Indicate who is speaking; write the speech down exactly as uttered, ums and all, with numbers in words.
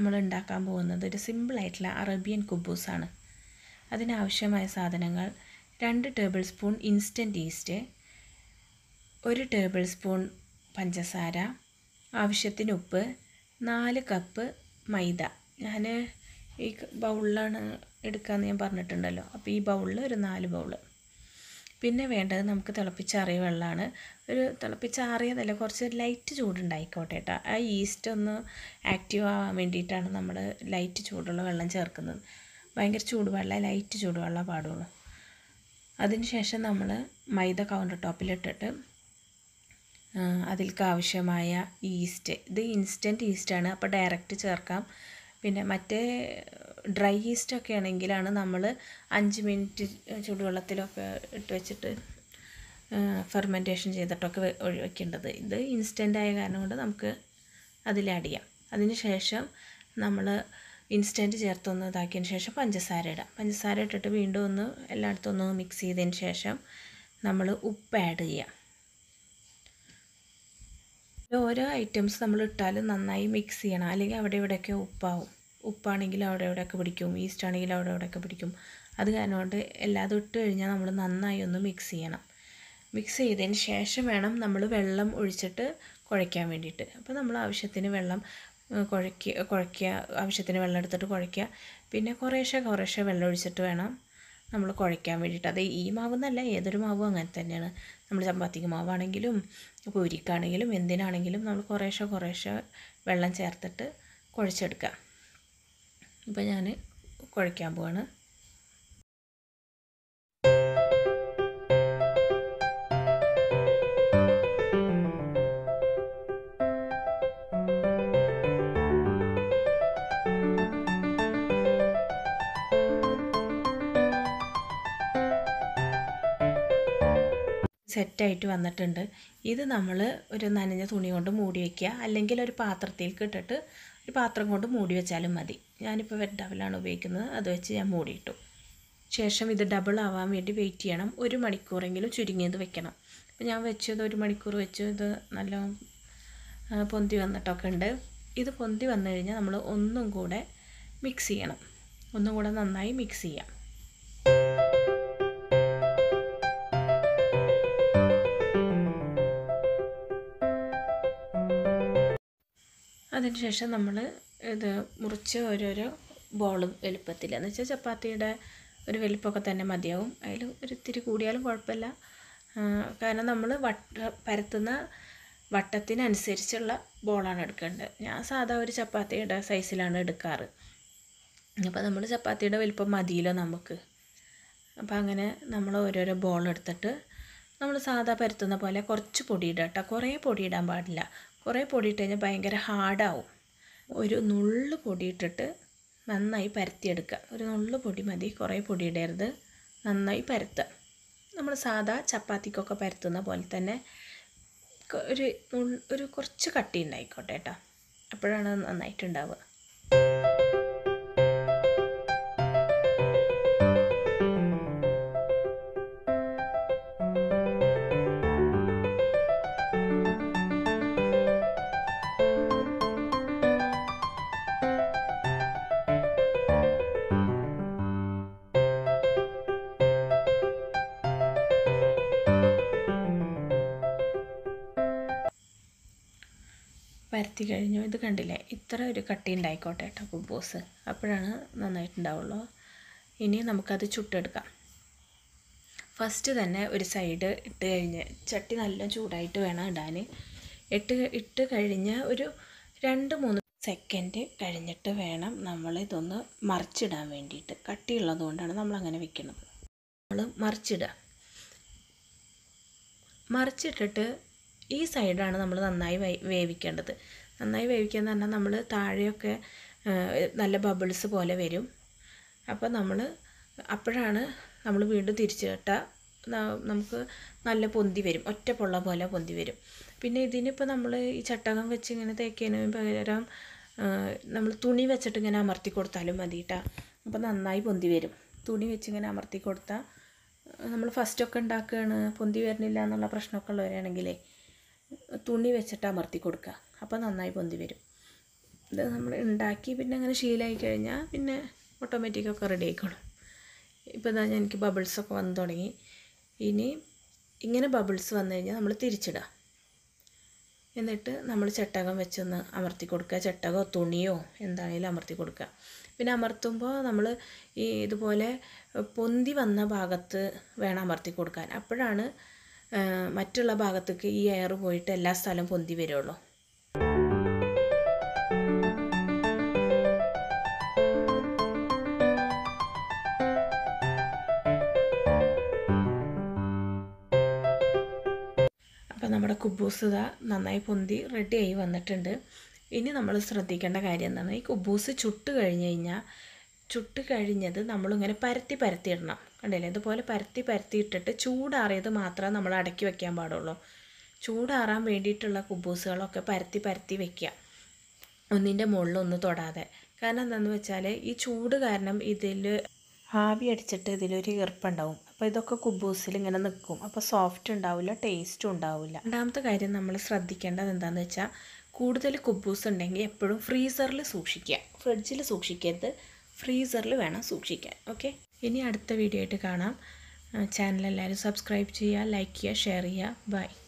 Speaker 1: നമ്മൾ ഉണ്ടാക്കാൻ പോകുന്നത് ഒരു സിമ്പിളായിട്ടുള്ള അറേബ്യൻ കുബൂസാണ്. അതിനാവശ്യമായ സാധനങ്ങൾ: രണ്ട് ടേബിൾ സ്പൂൺ ഇൻസ്റ്റൻറ്റ് ഈസ്റ്റ്, ഒരു ടേബിൾ സ്പൂൺ പഞ്ചസാര, ആവശ്യത്തിന് ഉപ്പ്, നാല് കപ്പ് മൈദ. ഞാൻ ഈ ബൗളിലാണ് എടുക്കാമെന്ന് ഞാൻ പറഞ്ഞിട്ടുണ്ടല്ലോ. അപ്പോൾ ഈ ബൗളിൽ ഒരു നാല് ബൗൾ. പിന്നെ വേണ്ടത് നമുക്ക് തിളപ്പിച്ചാറിയ വെള്ളമാണ്. ഒരു തിളപ്പിച്ചാറിയതല്ല, കുറച്ച് ലൈറ്റ് ചൂടുണ്ടായിക്കോട്ടെ കേട്ടോ. ആ ഈസ്റ്റ് ഒന്ന് ആക്റ്റീവ് ആവാൻ വേണ്ടിയിട്ടാണ് നമ്മൾ ലൈറ്റ് ചൂടുള്ള വെള്ളം ചേർക്കുന്നത്. ഭയങ്കര ചൂടുവെള്ളം, ലൈറ്റ് ചൂടുവെള്ളം പാടുള്ളൂ. അതിനുശേഷം നമ്മൾ മൈദ കൗണ്ടർ ടോപ്പിലിട്ടിട്ട് അതിലേക്ക് ആവശ്യമായ ഈസ്റ്റ്, ഇത് ഇൻസ്റ്റൻറ്റ് ഈസ്റ്റാണ്, അപ്പോൾ ഡയറക്റ്റ് ചേർക്കാം. പിന്നെ മറ്റേ ഡ്രൈ ഈസ്റ്റൊക്കെ ആണെങ്കിലാണ് നമ്മൾ അഞ്ച് മിനിറ്റ് ചൂടുവെള്ളത്തിലൊക്കെ ഇട്ട് വെച്ചിട്ട് ഫെർമെൻറ്റേഷൻ ചെയ്തിട്ടൊക്കെ ഒഴിവെക്കേണ്ടത്. ഇത് ഇൻസ്റ്റൻ്റ് ആയ കാരണം കൊണ്ട് നമുക്ക് അതിൽ ആഡ് ചെയ്യാം. അതിന് ശേഷം നമ്മൾ ഇൻസ്റ്റൻറ്റ് ചേർത്തൊന്ന് ഇതാക്കിയതിന് ശേഷം പഞ്ചസാര ഇടാം. പഞ്ചസാര ഇട്ടിട്ട് വീണ്ടും ഒന്ന് എല്ലായിടത്തും ഒന്ന് മിക്സ് ചെയ്തതിന് ശേഷം നമ്മൾ ഉപ്പ് ആഡ് ചെയ്യാം. ഓരോ ഐറ്റംസ് നമ്മൾ ഇട്ടാലും നന്നായി മിക്സ് ചെയ്യണം, അല്ലെങ്കിൽ അവിടെ ഇവിടെയൊക്കെ ഉപ്പാവും. ഉപ്പാണെങ്കിൽ അവിടെ ഇവിടെയൊക്കെ പിടിക്കും, ഈസ്റ്റ് ആണെങ്കിൽ അവിടെ ഇവിടെയൊക്കെ പിടിക്കും. അത് കാരണം കൊണ്ട് എല്ലാതും ഇട്ട് കഴിഞ്ഞാൽ നമ്മൾ നന്നായി ഒന്ന് മിക്സ് ചെയ്യണം. മിക്സ് ചെയ്തതിന് ശേഷം വേണം നമ്മൾ വെള്ളം ഒഴിച്ചിട്ട് കുഴയ്ക്കാൻ വേണ്ടിയിട്ട്. അപ്പോൾ നമ്മൾ ആവശ്യത്തിന് വെള്ളം കുഴയ്ക്കുക കുഴയ്ക്കുക ആവശ്യത്തിന് വെള്ളം എടുത്തിട്ട് കുഴയ്ക്കുക. പിന്നെ കുറേശ്ശെ കുറേശ്ശെ വെള്ളം ഒഴിച്ചിട്ട് വേണം നമ്മൾ കുഴയ്ക്കാൻ വേണ്ടിയിട്ട്. അത് ഈ മാവെന്നല്ല, ഏതൊരു മാവും അങ്ങനെ തന്നെയാണ്. നമ്മൾ ചപ്പാത്തിക്ക് മാവാണെങ്കിലും പൂരിക്കാണെങ്കിലും എന്തിനാണെങ്കിലും നമ്മൾ കുറേശ്ശെ കുറേശ്ശെ വെള്ളം ചേർത്തിട്ട് കുഴച്ചെടുക്കുക. ഇപ്പോൾ ഞാൻ കുഴയ്ക്കാൻ പോവാണ്. സെറ്റായിട്ട് വന്നിട്ടുണ്ട്. ഇത് നമ്മൾ ഒരു നനഞ്ഞ തുണി കൊണ്ട് മൂടി വയ്ക്കുക, അല്ലെങ്കിൽ ഒരു പാത്രത്തിലേക്ക് ഇട്ടിട്ട് ഒരു പാത്രം കൊണ്ട് മൂടി വെച്ചാലും മതി. ഞാനിപ്പോൾ വെറ്റ് ടവലാണ് ഉപയോഗിക്കുന്നത്, അത് വെച്ച് ഞാൻ മൂടിയിട്ടു. ശേഷം ഇത് ഡബിൾ ആവാൻ വേണ്ടി വെയിറ്റ് ചെയ്യണം. ഒരു മണിക്കൂറെങ്കിലും ചുരുങ്ങിയത് വെക്കണം. അപ്പോൾ ഞാൻ വെച്ചത് ഒരു മണിക്കൂർ വെച്ചു. ഇത് നല്ല പൊന്തി വന്നിട്ടൊക്കെ ഉണ്ട്. ഇത് പൊന്തി വന്നു കഴിഞ്ഞാൽ നമ്മൾ ഒന്നും കൂടെ മിക്സ് ചെയ്യണം. ഒന്നും കൂടെ നന്നായി മിക്സ് ചെയ്യാം. അതിനുശേഷം നമ്മൾ ഇത് മുറിച്ച് ഓരോരോ ബോൾ വലുപ്പത്തിൽ, എന്ന് വെച്ചാൽ ചപ്പാത്തിയുടെ ഒരു വലുപ്പമൊക്കെ തന്നെ മതിയാവും. അതിൽ ഒരു ഇത്തിരി കൂടിയാലും കുഴപ്പമില്ല. കാരണം നമ്മൾ വട്ട പരത്തുന്ന വട്ടത്തിനനുസരിച്ചുള്ള ബോളാണ് എടുക്കേണ്ടത്. ഞാൻ സാധാ ഒരു ചപ്പാത്തിയുടെ സൈസിലാണ് എടുക്കാറ്. അപ്പോൾ നമ്മൾ ചപ്പാത്തിയുടെ വലുപ്പം മതിയല്ലോ നമുക്ക്. അപ്പോൾ അങ്ങനെ നമ്മൾ ഓരോരോ ബോൾ എടുത്തിട്ട് നമ്മൾ സാധാ പരത്തുന്ന പോലെ കുറച്ച് പൊടി ഇടുക കേട്ടോ. കുറേ പൊടി ഇടാൻ പാടില്ല. കുറേ പൊടി ഇട്ട് കഴിഞ്ഞാൽ ഭയങ്കര ഹാർഡാവും. ഒരു നുള്ളു പൊടി ഇട്ടിട്ട് നന്നായി പരത്തിയെടുക്കുക. ഒരു നുള്ളു പൊടി മതി, കുറേ പൊടി ഇടരുത്. നന്നായി പരത്തുക. നമ്മൾ സാധാ ചപ്പാത്തിക്കൊക്കെ പരത്തുന്ന പോലെ തന്നെ ഒരു ഒരു കുറച്ച് കട്ടി ഉണ്ടായിക്കോട്ടെ കേട്ടോ. അപ്പോഴാണ് നന്നായിട്ടുണ്ടാവുക. പരത്തി കഴിഞ്ഞു. ഇത് കണ്ടില്ലേ, ഇത്ര ഒരു കട്ടി ഉണ്ടായിക്കോട്ടെ കേട്ടോ കുബൂസ്. അപ്പോഴാണ് നന്നായിട്ടുണ്ടാവുള്ളൂ. ഇനി നമുക്കത് ചുട്ടെടുക്കാം. ഫസ്റ്റ് തന്നെ ഒരു സൈഡ് ഇട്ട് കഴിഞ്ഞ് ചട്ടി നല്ല ചൂടായിട്ട് വേണം ഇടാൻ. ഇട്ട് ഇട്ട് കഴിഞ്ഞ് ഒരു രണ്ട് മൂന്ന് സെക്കൻഡ് കഴിഞ്ഞിട്ട് വേണം നമ്മളിതൊന്ന് മറിച്ചിടാൻ വേണ്ടിയിട്ട്. കട്ടിയുള്ളത് കൊണ്ടാണ് നമ്മളങ്ങനെ വെക്കുന്നത്. നമ്മൾ മറിച്ചിടുക. മറിച്ചിട്ടിട്ട് ഈ സൈഡാണ് നമ്മൾ നന്നായി വേവിക്കേണ്ടത്. നന്നായി വേവിക്കുക എന്ന് പറഞ്ഞാൽ നമ്മൾ താഴെയൊക്കെ നല്ല ബബിൾസ് പോലെ വരും. അപ്പോൾ നമ്മൾ അപ്പോഴാണ് നമ്മൾ വീണ്ടും തിരിച്ചു കേട്ടാൽ നമുക്ക് നല്ല പൊന്തി വരും, ഒറ്റ പൊള്ള പോലെ പൊന്തി വരും. പിന്നെ ഇതിനിപ്പോൾ നമ്മൾ ഈ ചട്ടകം വെച്ച് ഇങ്ങനെ തേക്കുന്നതിന് പകരം നമ്മൾ തുണി വെച്ചിട്ട് ഇങ്ങനെ അമർത്തി കൊടുത്താലും മതി കേട്ടോ. അപ്പോൾ നന്നായി പൊന്തി വരും. തുണി വെച്ച് ഇങ്ങനെ അമർത്തി കൊടുത്താൽ നമ്മൾ ഫസ്റ്റൊക്കെ ഉണ്ടാക്കുകയാണ്, പൊന്തി വരുന്നില്ല എന്നുള്ള പ്രശ്നമൊക്കെ ഉള്ളവരാണെങ്കിലേ തുണി വെച്ചിട്ട് അമർത്തി കൊടുക്കുക. അപ്പോൾ നന്നായി പൊന്തി വരും. ഇത് നമ്മൾ ഉണ്ടാക്കി പിന്നെ അങ്ങനെ ശീലമായി കഴിഞ്ഞാൽ പിന്നെ ഓട്ടോമാറ്റിക്കൊക്കെ റെഡി ആയിക്കോളും. ഇപ്പോൾ ഇതാ എനിക്ക് ബബിൾസൊക്കെ വന്ന് തുടങ്ങി. ഇനി ഇങ്ങനെ ബബിൾസ് വന്നു കഴിഞ്ഞാൽ നമ്മൾ തിരിച്ചിടുക. എന്നിട്ട് നമ്മൾ ചട്ടകം വെച്ചൊന്ന് അമർത്തി കൊടുക്കുക. ചട്ടകമോ തുണിയോ എന്താണെങ്കിലും അമർത്തി കൊടുക്കുക. പിന്നെ അമർത്തുമ്പോൾ നമ്മൾ ഈ ഇതുപോലെ പൊന്തി വന്ന ഭാഗത്ത് വേണം അമർത്തി കൊടുക്കാൻ. അപ്പോഴാണ് മറ്റുള്ള ഭാഗത്തേക്ക് ഈ എയർ പോയിട്ട് എല്ലാ സ്ഥലവും പൊന്തി വരുള്ളൂ. അപ്പോൾ നമ്മുടെ കുബൂസ് ഇതാ നന്നായി പൊന്തി റെഡിയായി വന്നിട്ടുണ്ട്. ഇനി നമ്മൾ ശ്രദ്ധിക്കേണ്ട കാര്യം എന്താണ്, ഈ കുബൂസ് ചുട്ട് കഴിഞ്ഞ് കഴിഞ്ഞാൽ ചുട്ട് കഴിഞ്ഞത് നമ്മളിങ്ങനെ പരത്തി പരത്തി ഇടണം. കണ്ടില്ലേ, ഇതുപോലെ പരത്തി പരത്തി ഇട്ടിട്ട് ചൂടാറിയത് മാത്രമേ നമ്മൾ അടക്കി വെക്കാൻ പാടുള്ളൂ. ചൂടാറാൻ വേണ്ടിയിട്ടുള്ള കുബൂസുകളൊക്കെ പരത്തി പരത്തി വെക്കുക, ഒന്നിൻ്റെ മുകളിലൊന്ന് തൊടാതെ. കാരണം എന്താണെന്ന് വെച്ചാൽ ഈ ചൂട് കാരണം ഇതിൽ ആവി അടിച്ചിട്ട് ഇതിലൊരു ഈർപ്പുണ്ടാവും. അപ്പോൾ ഇതൊക്കെ കുബൂസിൽ ഇങ്ങനെ നിൽക്കും. അപ്പോൾ സോഫ്റ്റ് ഉണ്ടാവില്ല, ടേസ്റ്റും ഉണ്ടാവില്ല. രണ്ടാമത്തെ കാര്യം നമ്മൾ ശ്രദ്ധിക്കേണ്ടത് എന്താണെന്ന് വെച്ചാൽ, കൂടുതൽ കുബൂസ് ഉണ്ടെങ്കിൽ എപ്പോഴും ഫ്രീസറിൽ സൂക്ഷിക്കുക. ഫ്രിഡ്ജിൽ സൂക്ഷിക്കരുത്, ഫ്രീസറിൽ വേണം സൂക്ഷിക്കാൻ. ഓക്കെ, ഇനി അടുത്ത വീഡിയോ ആയിട്ട് കാണാം. ചാനൽ എല്ലാവരും സബ്സ്ക്രൈബ് ചെയ്യുക, ലൈക്ക് ചെയ്യുക, ഷെയർ ചെയ്യുക. ബൈ.